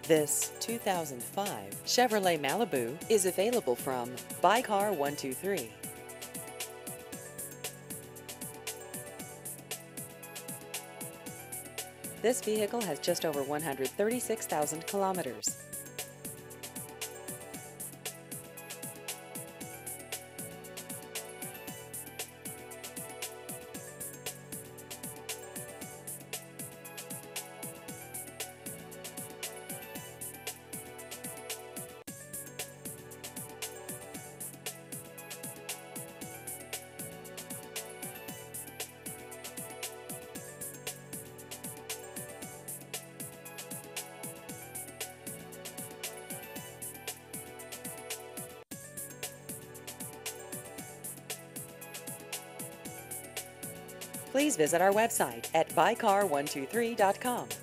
This 2005 Chevrolet Malibu is available from Buy Car 123. This vehicle has just over 136,000 kilometers. Please visit our website at buycar123.com.